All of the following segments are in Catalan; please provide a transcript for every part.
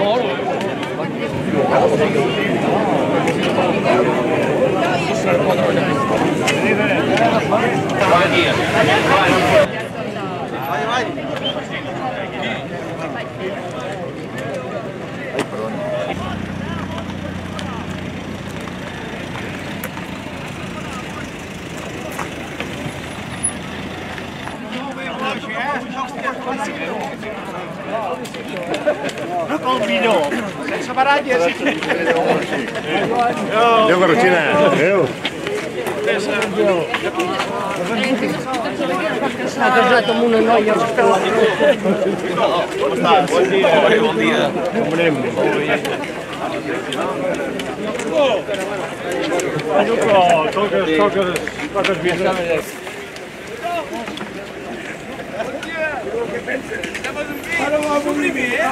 No com millor, sense baralles. Adéu, Carrotxina. Adéu. S'ha casat amb una noia. Com estàs? Bon dia. Bon dia. Com anem? Toques bien. Ara va obrir bé, eh?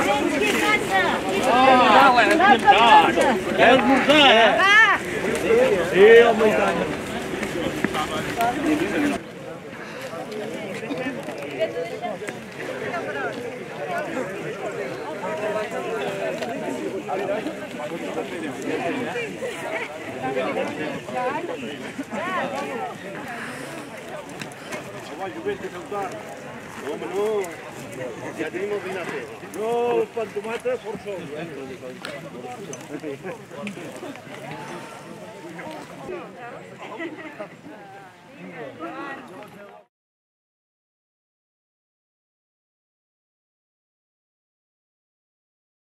És esmorzar, eh? Sí, home, i tant. Home, no, ja tenim el dinar fet. No, els pantomates forçosos, eh?